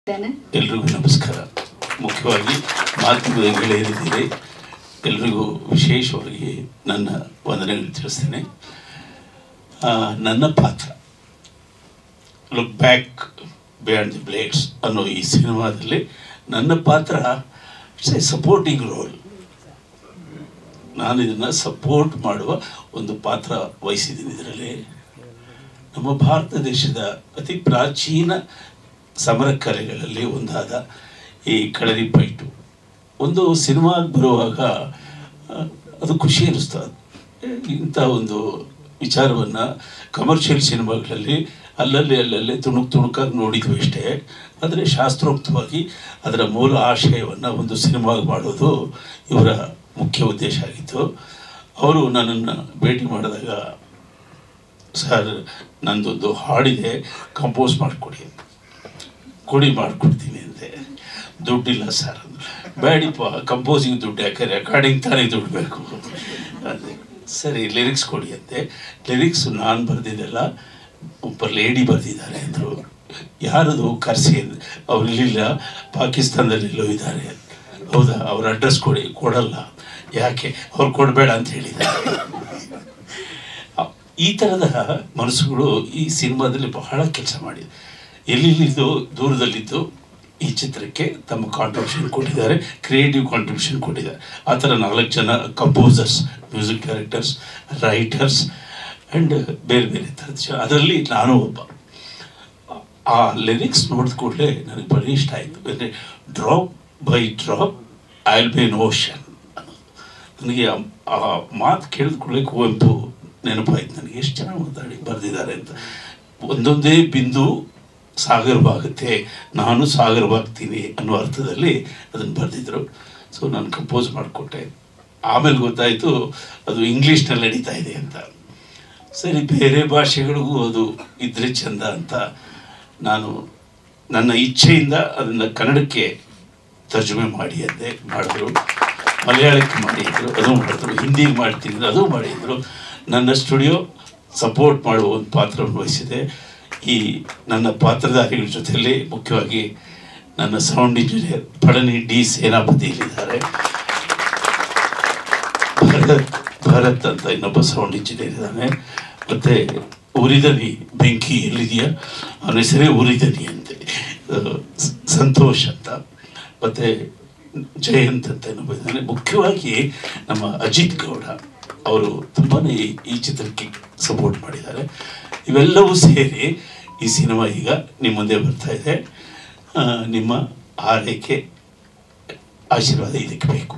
ಎಲ್ರಿಗೂ ನಮಸ್ಕಾರ. ಮುಖ್ಯವಾಗಿ ಮಾಧ್ಯಮದ ಗೆಳೆಯರಿದ್ದೀರಿ, ಎಲ್ರಿಗೂ ವಿಶೇಷವಾಗಿ ನನ್ನ ವಂದನೆಗಳು ತಿಳಿಸ್ತೇನೆ. ನನ್ನ ಪಾತ್ರ look back beyond the blades ಅನ್ನೋ ಈ ಸಿನಿಮಾದಲ್ಲಿ ನನ್ನ ಪಾತ್ರ ಇಟ್ಸ್ ಎ ಸಪೋರ್ಟಿಂಗ್ ರೋಲ್. ನಾನು ಇದನ್ನು ಸಪೋರ್ಟ್ ಮಾಡುವ ಒಂದು ಪಾತ್ರ ವಹಿಸಿದ್ದೀನಿ. ಇದರಲ್ಲಿ ನಮ್ಮ ಭಾರತ ದೇಶದ ಅತಿ ಪ್ರಾಚೀನ ಸಮರ ಕಲೆಗಳಲ್ಲಿ ಒಂದಾದ ಈ ಕಳರಿ ಪೈಟು ಒಂದು ಸಿನಿಮಾಗೆ ಬರುವಾಗ ಅದು ಖುಷಿ ಅನ್ನಿಸ್ತದೆ. ಇಂಥ ಒಂದು ವಿಚಾರವನ್ನು ಕಮರ್ಷಿಯಲ್ ಸಿನಿಮಾಗಳಲ್ಲಿ ಅಲ್ಲಲ್ಲಿ ತುಣುಕಾಗಿ ನೋಡಿದ್ವಿ ಅಷ್ಟೇ. ಆದರೆ ಶಾಸ್ತ್ರೋಕ್ತವಾಗಿ ಅದರ ಮೂಲ ಆಶಯವನ್ನು ಒಂದು ಸಿನಿಮಾಗೆ ಮಾಡೋದು ಇವರ ಮುಖ್ಯ ಉದ್ದೇಶ ಆಗಿತ್ತು. ಅವರು ನನ್ನನ್ನು ಭೇಟಿ ಮಾಡಿದಾಗ, ಸರ್ ನಂದೊಂದು ಹಾಡಿದೆ, ಕಂಪೋಸ್ ಮಾಡಿಕೊಡ್ತೀನಿ ಅಂದೆ. ದುಡ್ಡಿಲ್ಲ ಸರ್ ಅಂದರು. ಬೇಡಿಪ್ಪ, ಕಂಪೋಸಿಂಗ್ ದುಡ್ಡು ಯಾಕೆ, ರೆಕಾರ್ಡಿಂಗ್ ತಾನೇ ದುಡ್ಡು ಬೇಕು ಅಂದೆ. ಸರಿ ಲಿರಿಕ್ಸ್ ಕೊಡಿ ಅಂದೆ. ಲಿರಿಕ್ಸ್ ನಾನು ಬರೆದಿದ್ದೆಲ್ಲ, ಒಬ್ಬ ಲೇಡಿ ಬರೆದಿದ್ದಾರೆ ಅಂದರು. ಯಾರದು ಕರೆಸಿ ಅಂದೆ. ಅವ್ರು ಇಲ್ಲಿಲ್ಲ, ಪಾಕಿಸ್ತಾನದಲ್ಲೆಲ್ಲೋ ಇದ್ದಾರೆ. ಹೌದಾ, ಅವ್ರ ಅಡ್ರೆಸ್ ಕೊಡಲ್ಲ. ಯಾಕೆ, ಅವ್ರು ಕೊಡಬೇಡ ಅಂತ ಹೇಳಿದ್ದಾರೆ. ಈ ಥರದ ಮನಸ್ಸುಗಳು ಈ ಸಿನಿಮಾದಲ್ಲಿ ಬಹಳ ಕೆಲಸ ಮಾಡಿದೆ. ಎಲ್ಲಿದ್ದು ದೂರದಲ್ಲಿದ್ದು ಈ ಚಿತ್ರಕ್ಕೆ ತಮ್ಮ ಕಾಂಟ್ರಿಬ್ಯೂಷನ್ ಕೊಟ್ಟಿದ್ದಾರೆ, ಕ್ರಿಯೇಟಿವ್ ಕಾಂಟ್ರಿಬ್ಯೂಷನ್ ಕೊಟ್ಟಿದ್ದಾರೆ. ಆ ಥರ 4 ಜನ composers, music directors, writers and ಬೇರೆ ಬೇರೆ ಥರದ ಜನ. ಅದರಲ್ಲಿ ನಾನು ಒಬ್ಬ. ಆ ಲಿರಿಕ್ಸ್ ನೋಡಿದ ಕೂಡಲೇ ನನಗೆ ಬಹಳ ಇಷ್ಟ ಆಯಿತು. ಅಂದರೆ drop by drop I will be an ocean ಅನ್ನೋದು. ನನಗೆ ಆ ಮಾತು ಕೇಳಿದ ಕೂಡಲೇ ಕುವೆಂಪು ನೆನಪಾಯ್ತು ನನಗೆ. ಎಷ್ಟು ಚೆನ್ನಾಗಿ ಬರೆದಿದ್ದಾರೆ ಅಂತ. ಒಂದೊಂದೇ ಬಿಂದು ಸಾಗರವಾಗುತ್ತೆ, ನಾನು ಸಾಗರವಾಗ್ತೀನಿ ಅನ್ನೋ ಅರ್ಥದಲ್ಲಿ ಅದನ್ನು ಬರೆದಿದ್ರು. ಸೊ ನಾನು ಕಂಪೋಸ್ ಮಾಡಿಕೊಟ್ಟೆ. ಆಮೇಲೆ ಗೊತ್ತಾಯಿತು ಅದು ಇಂಗ್ಲೀಷ್ನಲ್ಲಿ ನಡೀತಾ ಇದೆ ಅಂತ. ಸರಿ, ಬೇರೆ ಭಾಷೆಗಳಿಗೂ ಅದು ಇದ್ರೆ ಚೆಂದ ಅಂತ ನಾನು ನನ್ನ ಇಚ್ಛೆಯಿಂದ ಅದನ್ನು ಕನ್ನಡಕ್ಕೆ ತರ್ಜುಮೆ ಮಾಡಿ ಅಂದೆ. ಮಾಡಿದ್ರು. ಮಲಯಾಳಕ್ಕೆ ಮಾಡಿದ್ರು, ಅದು ಮಾಡಿದ್ರು. ಹಿಂದಿಗೆ ಮಾಡ್ತೀನಿ, ಅದು ಮಾಡಿದರು. ನನ್ನ ಸ್ಟುಡಿಯೋ ಸಪೋರ್ಟ್ ಮಾಡುವ ಒಂದು ಪಾತ್ರವನ್ನು ವಹಿಸಿದೆ. ಈ ನನ್ನ ಪಾತ್ರಧಾರಿಗಳ ಜೊತೆಯಲ್ಲಿ ಮುಖ್ಯವಾಗಿ ನನ್ನ ಸೌಂಡ್ ಇಂಜಿನಿಯರ್ ಪಳನಿ ಡಿ ಸೇನಾಪತಿ ಇಲ್ಲಿದ್ದಾರೆ. ಭರತ್ ಅಂತ ಇನ್ನೊಬ್ಬ ಸೌಂಡ್ ಇಂಜಿನಿಯರ್ ಇದ್ದಾನೆ. ಮತ್ತು ಉರಿದನಿ ಬೆಂಕಿ ಎಲ್ಲಿದೆಯಾ, ಅವನ ಹೆಸರೇ ಉರಿದನಿ ಅಂತೆ, ಸಂತೋಷ್ ಅಂತ. ಮತ್ತು ಜಯಂತ್ ಅಂತ ಇನ್ನೊಬ್ಬ ಇದ್ದಾನೆ. ಮುಖ್ಯವಾಗಿ ನಮ್ಮ ಅಜಿತ್ ಗೌಡ ಅವರು ತುಂಬಾ ಈ ಚಿತ್ರಕ್ಕೆ ಸಪೋರ್ಟ್ ಮಾಡಿದ್ದಾರೆ. ಇವೆಲ್ಲವೂ ಸೇರಿ ಈ ಸಿನಿಮಾ ಈಗ ನಿಮ್ಮ ಮುಂದೆ ಬರ್ತಾ ಇದೆ. ನಿಮ್ಮ ಆರೈಕೆ, ಆಶೀರ್ವಾದ ಇದಕ್ಕೆ ಬೇಕು.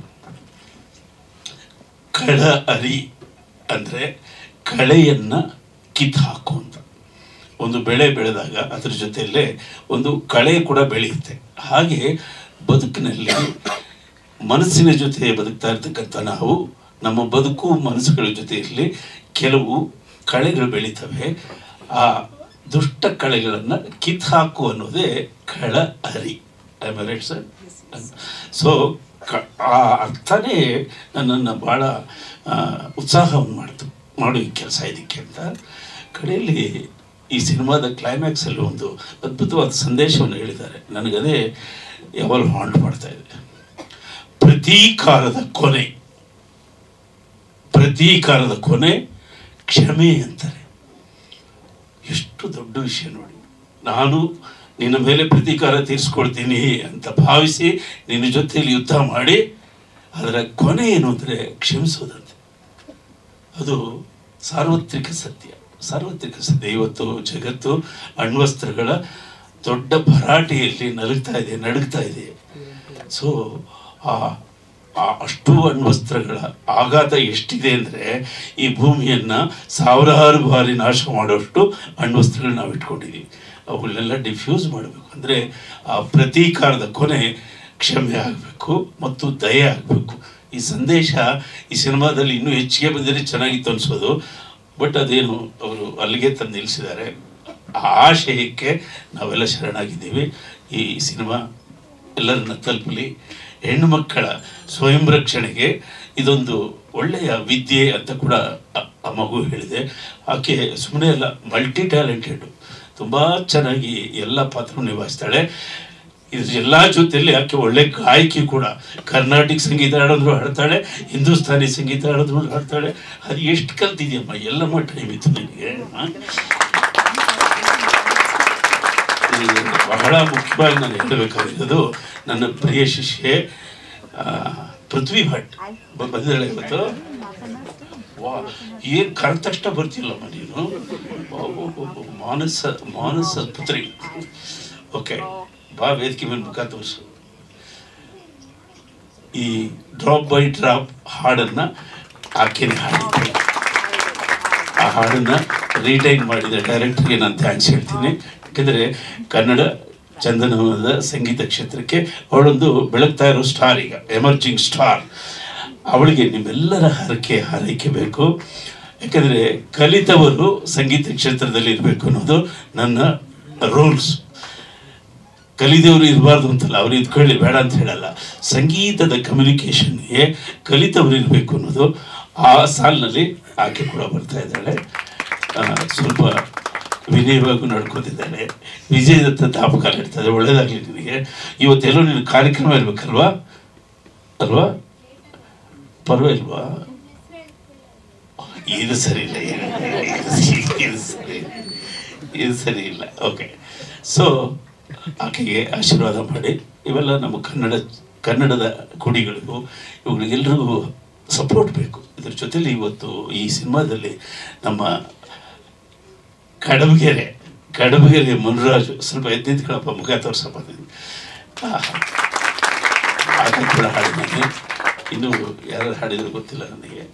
ಕಳ ಅರಿ ಅಂದರೆ ಕಳೆಯನ್ನು ಕಿತ್ತಾಕು ಅಂತ. ಒಂದು ಬೆಳೆ ಬೆಳೆದಾಗ ಅದರ ಜೊತೆಯಲ್ಲೇ ಒಂದು ಕಳೆ ಕೂಡ ಬೆಳೆಯುತ್ತೆ. ಹಾಗೆ ಬದುಕಿನಲ್ಲಿ ಮನಸ್ಸಿನ ಜೊತೆ ಬದುಕ್ತಾ ಇರ್ತಕ್ಕಂಥ ನಾವು, ನಮ್ಮ ಬದುಕು ಮನಸ್ಸುಗಳ ಜೊತೆಯಲ್ಲಿ ಕೆಲವು ಕಳೆಗಳು ಬೆಳೀತವೆ. ಆ ದುಷ್ಟ ಕಳೆಗಳನ್ನು ಕಿತ್ತಾಕು ಅನ್ನೋದೇ ಕಳ ಅರಿ. I am right sir? So ಆ ಅರ್ಥನೇ ನನ್ನನ್ನು ಭಾಳ ಉತ್ಸಾಹವನ್ನು ಮಾಡೋ ಈ ಕೆಲಸ ಇದಕ್ಕೆ ಅಂತ. ಕಡೆಯಲ್ಲಿ ಈ ಸಿನಿಮಾದ ಕ್ಲೈಮ್ಯಾಕ್ಸಲ್ಲಿ ಒಂದು ಅದ್ಭುತವಾದ ಸಂದೇಶವನ್ನು ಹೇಳಿದ್ದಾರೆ. ನನಗದೇ ಯಾವಾಗಲೂ ಹಾಂಟ್ ಮಾಡ್ತಾ ಇದೆ. ಪ್ರತೀಕಾರದ ಕೊನೆ ಕ್ಷಮೆ ಅಂತಾರೆ. ಎಷ್ಟು ದೊಡ್ಡ ವಿಷಯ ನೋಡಿ. ನಾನು ನಿನ್ನ ಮೇಲೆ ಪ್ರತೀಕಾರ ತೀರಿಸ್ಕೊಳ್ತೀನಿ ಅಂತ ಭಾವಿಸಿ ನಿನ್ನ ಜೊತೆಯಲ್ಲಿ ಯುದ್ಧ ಮಾಡಿ ಅದರ ಕೊನೆ ಏನು ಅಂದರೆ ಕ್ಷಮಿಸೋದಂತೆ. ಅದು ಸಾರ್ವತ್ರಿಕ ಸತ್ಯ. ಇವತ್ತು ಜಗತ್ತು ಅಣ್ವಸ್ತ್ರಗಳ ದೊಡ್ಡ ಭರಾಟೆಯಲ್ಲಿ ನಡುಗ್ತಾ ಇದೆ. ಸೊ ಅಷ್ಟು ಅಣ್ವಸ್ತ್ರಗಳ ಆಘಾತ ಎಷ್ಟಿದೆ ಅಂದರೆ ಈ ಭೂಮಿಯನ್ನು ಸಾವಿರಾರು ಬಾರಿ ನಾಶ ಮಾಡೋಷ್ಟು ಅಣ್ವಸ್ತ್ರಗಳು ನಾವು ಇಟ್ಕೊಂಡಿದ್ದೀವಿ. ಅವುಗಳನ್ನೆಲ್ಲ ಡಿಫ್ಯೂಸ್ ಮಾಡಬೇಕು ಅಂದರೆ ಆ ಪ್ರತೀಕಾರದ ಕೊನೆ ಕ್ಷಮೆ ಆಗಬೇಕು ಮತ್ತು ದಯೆ ಆಗಬೇಕು. ಈ ಸಂದೇಶ ಈ ಸಿನಿಮಾದಲ್ಲಿ ಇನ್ನೂ ಹೆಚ್ಚಿಗೆ ಬಂದರೆ ಚೆನ್ನಾಗಿತ್ತು ಅನಿಸೋದು. ಬಟ್ ಅದೇನು ಅವರು ಅಲ್ಲಿಗೆ ತಂದು ನಿಲ್ಲಿಸಿದ್ದಾರೆ. ಆ ಆಶಯಕ್ಕೆ ನಾವೆಲ್ಲ ಶರಣಾಗಿದ್ದೀವಿ. ಈ ಸಿನಿಮಾ ಎಲ್ಲರನ್ನ ತಲುಪಲಿ. ಹೆಣ್ಣು ಮಕ್ಕಳ ಸ್ವಯಂ ರಕ್ಷಣೆಗೆ ಇದೊಂದು ಒಳ್ಳೆಯ ವಿದ್ಯೆ ಅಂತ ಕೂಡ ಆ ಮಗು ಹೇಳಿದೆ. ಆಕೆ ಸುಮ್ಮನೆ ಎಲ್ಲ ಮಲ್ಟಿ ಟ್ಯಾಲೆಂಟೆಡ್, ತುಂಬ ಚೆನ್ನಾಗಿ ಎಲ್ಲ ಪಾತ್ರ ನಿಭಾಯಿಸ್ತಾಳೆ. ಇದ್ರ ಎಲ್ಲ ಜೊತೆಯಲ್ಲಿ ಆಕೆ ಒಳ್ಳೆ ಗಾಯಕಿ ಕೂಡ. ಕರ್ನಾಟಕ ಸಂಗೀತ ಹಾಡೋದ್ರು ಹಾಡ್ತಾಳೆ, ಹಿಂದೂಸ್ತಾನಿ ಸಂಗೀತ ಹಾಡೋದ್ರು ಹಾಡ್ತಾಳೆ. ಅದು ಎಷ್ಟು ಕಲ್ತಿದ್ಯಮ್ಮ, ಎಲ್ಲಮ್ಮ ಟೈಮ್ ಇತ್ತು ನಿನಗೆ. ಬಹಳ ಮುಖ್ಯವಾಗಿ ನಾನು ಹೇಳಬೇಕಾಗಿರೋದು, ನನ್ನ ಪ್ರಿಯ ಶಿಷ್ಯೆ ಪೃಥ್ವಿ ಭಟ್ ಬಂದಿದ್ದಾಳೆ ಇವತ್ತು. ವಾ, ಏನು ಕರೆದ ತಕ್ಷಣ ಬರ್ತಿಲ್ಲಮ್ಮ ನೀನು. ಮಾನಸ ಪುತ್ರಿ. ಓಕೆ, ಬಾ ವೇದಿಕೆ ಮೇಲೆ ಮುಖ ತೋರಿಸು. ಈ ಡ್ರಾಪ್ ಬೈ ಡ್ರಾಪ್ ಹಾಡನ್ನು ಆಕೆನೇ ಹಾಡಿದ್ದೆ. ಆ ಹಾಡನ್ನು ರೀಟೈನ್ ಮಾಡಿದ ಡೈರೆಕ್ಟರ್ಗೆ ನಾನು ಥ್ಯಾಂಕ್ಸ್ ಹೇಳ್ತೀನಿ. ಯಾಕೆಂದರೆ ಕನ್ನಡ ಚಂದನವನದ ಸಂಗೀತ ಕ್ಷೇತ್ರಕ್ಕೆ ಅವಳೊಂದು ಬೆಳಗ್ತಾ ಇರೋ ಸ್ಟಾರ್, ಈಗ ಎಮರ್ಜಿಂಗ್ ಸ್ಟಾರ್. ಅವಳಿಗೆ ನಿಮ್ಮೆಲ್ಲರ ಹಾರೈಕೆ ಬೇಕು. ಯಾಕೆಂದರೆ ಕಲಿತವರು ಸಂಗೀತ ಕ್ಷೇತ್ರದಲ್ಲಿ ಇರಬೇಕು ಅನ್ನೋದು ನನ್ನ ರೂಲ್ಸ್. ಕಲಿದವರು ಇರಬಾರ್ದು ಅಂತಲ್ಲ, ಅವ್ರು ಇದ್ಕೊಳ್ಳಿ ಬೇಡ ಅಂತ ಹೇಳಲ್ಲ. ಸಂಗೀತದ ಕಮ್ಯುನಿಕೇಷನ್ಗೆ ಕಲಿತವರು ಇರಬೇಕು ಅನ್ನೋದು ಆ ಸಾಲಿನಲ್ಲಿ ಆಕೆ ಕೂಡ ಬರ್ತಾ ಇದ್ದಾಳೆ. ಸ್ವಲ್ಪ ವಿನಯವಾಗೂ ನಡ್ಕೋತಿದ್ದಾಳೆ. ವಿಜಯದತ್ತ ತಾಪಕಾಲ ಇರ್ತದೆ. ಒಳ್ಳೇದಾಗಲಿ ನಿನಗೆ. ಇವತ್ತೆಲ್ಲೋ ನಿನ್ನ ಕಾರ್ಯಕ್ರಮ ಇರಬೇಕಲ್ವಾ ಅಲ್ವಾ? ಪರವಾಗಿಲ್ವಾ? ಇದು ಸರಿ ಇಲ್ಲ, ಇದು ಸರಿ ಇಲ್ಲ. ಓಕೆ, ಸೊ ಆಕೆಗೆ ಆಶೀರ್ವಾದ ಮಾಡಿ. ಇವೆಲ್ಲ ನಮ್ಮ ಕನ್ನಡದ ಕುಡಿಗಳಿಗೂ ಇವುಗಳಿಗೆಲ್ರಿಗೂ ಸಪೋರ್ಟ್ ಬೇಕು. ಇದ್ರ ಜೊತೆಲಿ ಇವತ್ತು ಈ ಸಿನಿಮಾದಲ್ಲಿ ನಮ್ಮ ಕಡಬಗೆರೆ ಮುನ್ರಾಜು, ಸ್ವಲ್ಪ ಎದ್ದಿದ್ಗಳಪ್ಪ, ಮುಖ ತೋರ್ಸಪ್ಪ. ಆಕೆ ಕೂಡ ಹಾಡಿದ್ದಾನೆ. ಇನ್ನು ಯಾರು ಹಾಡಿದ್ರು ಗೊತ್ತಿಲ್ಲ ನನಗೆ.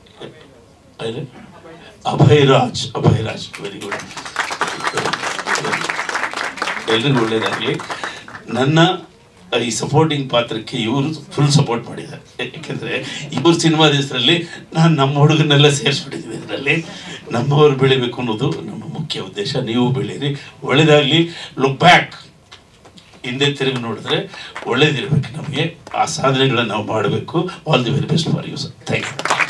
Abhayaraj very good. ಎಲ್ರಿಗೂ ಒಳ್ಳೇದಾಗಲಿ. ನನ್ನ ಈ ಸಪೋರ್ಟಿಂಗ್ ಪಾತ್ರಕ್ಕೆ ಇವರು ಫುಲ್ ಸಪೋರ್ಟ್ ಮಾಡಿದ್ದಾರೆ. ಯಾಕೆಂದರೆ ಇವ್ರ ಸಿನಿಮಾದ ಹೆಸರಲ್ಲಿ ನಾನು ನಮ್ಮ ಹುಡುಗನ್ನೆಲ್ಲ ಸೇರಿಸ್ಬಿಟ್ಟಿದ್ದೀನಿ. ಇದರಲ್ಲಿ ನಮ್ಮವರು ಬೆಳಿಬೇಕು ಅನ್ನೋದು ನಮ್ಮ ಮುಖ್ಯ ಉದ್ದೇಶ. ನೀವು ಬೆಳೀರಿ, ಒಳ್ಳೇದಾಗಲಿ. ಲುಕ್ ಬ್ಯಾಕ್, ಹಿಂದೆ ತಿರುಗಿ ನೋಡಿದ್ರೆ ಒಳ್ಳೇದಿರ್ಬೇಕು ನಮಗೆ. ಆ ಸಾಧನೆಗಳನ್ನ ನಾವು ಮಾಡಬೇಕು. All the very best for you sir. Thank you.